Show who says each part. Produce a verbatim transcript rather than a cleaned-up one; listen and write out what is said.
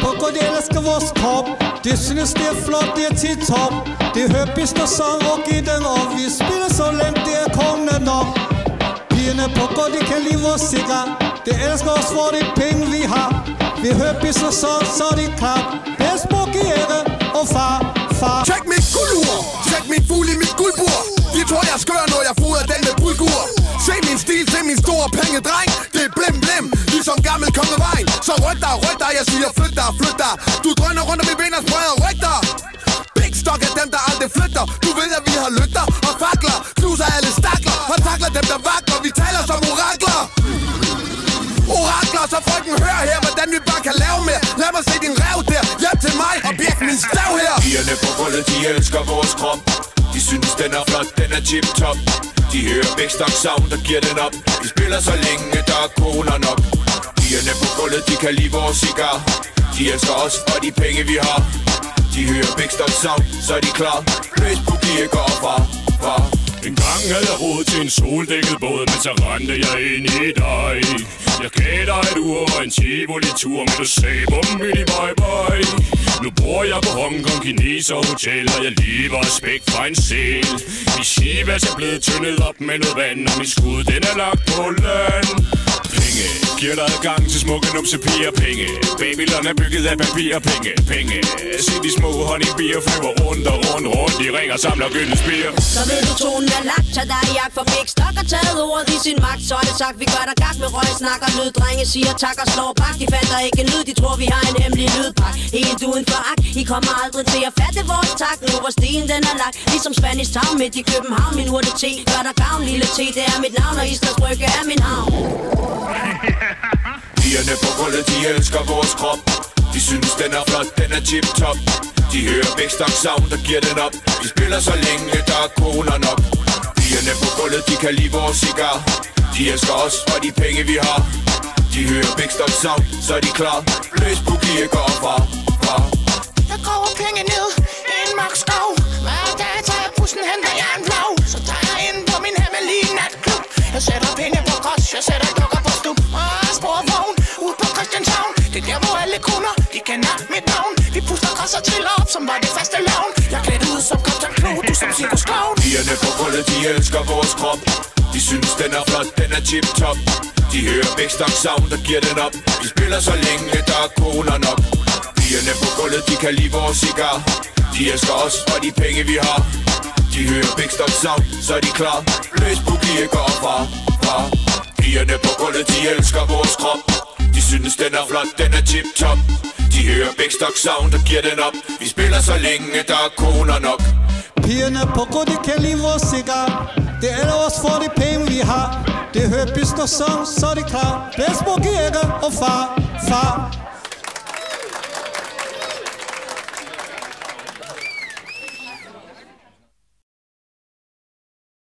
Speaker 1: på grund, de elsker vores krop. De synes det er flot, det er til top. De hører business song og giver den op. Vi spiller så nemt, det er kommende nok. Pigerne på grund, de kan lide vores cigar. De elsker os for de penge vi har. Vi hører business song, så er de klar. Bedst på gære og far, far.
Speaker 2: Tjek mit guldur, tjek min fugl i mit guldbur. De tror jeg skør, når jeg fodrer den med bulgur. Se min stil, se min store pengedreng. Det er blim blim, ligesom gammel kongevejen. Så ryk dig, ryk dig, jeg siger flyt dig, flyt dig. Du drønner rundt om i ben og spreder ryk dig. Big stock er dem, der aldrig flytter. Du ved, at vi har lygter og fakler. Knuser alle stakler og takler dem, der vakler. Vi taler som orakler. Orakler, så frygten hør her, hvordan vi bare kan lave mere. Lad mig se din rev der, hjælp til mig og birk min stav her.
Speaker 3: Pigerne på gulvet, de elsker vores krop. De synes den er flot, den er tip-top. De hører Big Stock Sound, der giver den op. De spiller så længe, der er koner nok. Pigerne på gulvet, de kan lide vores cigar. De elsker os og de penge vi har. De hører Big Stock Sound, så er de klar. Løs boogie, går far, far.
Speaker 4: En gang havde jeg råd til en soldækket båd, men så rendte jeg ind i dig. Jeg gav dig et ur og en Tivoli-tur, men du sagde bum i bye bye. Nu bor jeg på Hongkong, kineser hotel, og jeg lever spæk fra en sæl. Min skivas er blevet tyndet op med noget vand, og min skud den er lagt på land. Penge, giver dig adgang til smukke numsepiger. Penge, Babylon er bygget af papir. Penge, penge, se de små honeybier flyver rundt og rundt, rundt. De ringer og samler gyldenspir.
Speaker 5: Så ved du tonen er lagt, tag dig i jagt for Big Stock og taget ordet i sin magt. Så er det sagt, vi gør dig gak med røg, snakker lyd. Drenge siger tak og slår bak. De fatter ikke en lyd, de tror vi har en hemmelig lydpak. Helt uden for akt, I kommer aldrig til at fatte vores tak. Nu hvor stien den er lagt, ligesom Spanish Town midt i København. Min urte te, gør dig gavn, lille te, det er mit navn. Og Islands Brygge er min havn.
Speaker 3: Pigerne på gulvet, de elsker vores krop. De synes den er flot, den er tip-top. De hører Big Stock Sound, der giver den op. De spiller så længe, der er koner nok. Pigerne på gulvet, de kan lide vores cigar. De elsker os og de penge vi har. De hører Big Stock Sound, så er de klar. Løs boogie, går far, far.
Speaker 6: Jeg går penge ned i en magtskov. Hver dag tager jeg bussen, henter jeg en blå. Så tager jeg ind på min hemmelige natklub. Jeg sætter penge på græs, jeg sætter dukker på stup. Og sporvogn ud på Christianshavn. Det er der hvor alle kunder, de kender mit navn. Vi puster græs og triller op, som var det faste lavn. Jeg klædt ud som Kaptajn Klo, du som Cirkus Clown.
Speaker 3: Pigerne på gulvet, de elsker vores krop. De synes den er flot, den er tip-top. De hører Big Stock Sound, der giver den op. De spiller så længe, der er koner nok. Pigerne på gulvet, de kan lide vores cigar. De elsker os og de penge vi har. De hører Big Stock Sound, så er de klar. Løs boogie, går far, far. Pigerne på gulvet, de elsker vores krop. De synes den er flot, den er tip-top. De hører Big Stock Sound, der giver den op. Vi spiller så længe, der er koner nok.
Speaker 1: Pigerne på grund, de kan lide vores cigar. Det er os for de penge vi har. Det hører business song, så er de klar. Bedst på gære og far, far.